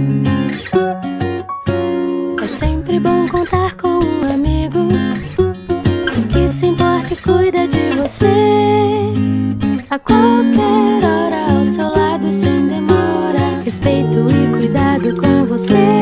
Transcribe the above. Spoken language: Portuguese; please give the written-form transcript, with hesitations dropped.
É sempre bom contar com um amigo que se importa e cuida de você a qualquer hora, ao seu lado e sem demora. Respeito e cuidado com você.